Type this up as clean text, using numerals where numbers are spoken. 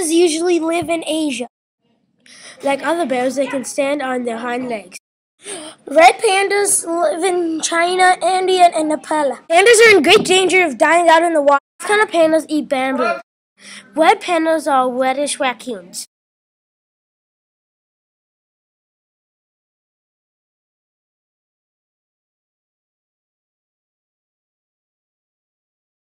pandas usually live in Asia. Like other bears, they can stand on their hind legs. Red pandas live in China, India, and Nepal. Pandas are in great danger of dying out in the wild. These kind of pandas eat bamboo. Red pandas are reddish raccoons.